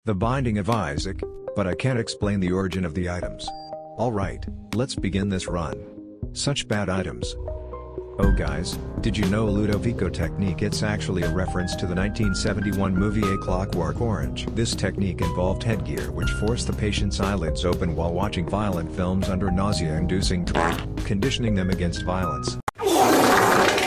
The Binding of Isaac, but I can't explain the origin of the items. Alright, let's begin this run. Such bad items. Oh guys, did you know Ludovico technique? It's actually a reference to the 1971 movie A Clockwork Orange. This technique involved headgear which forced the patient's eyelids open while watching violent films under nausea-inducing drugs, conditioning them against violence.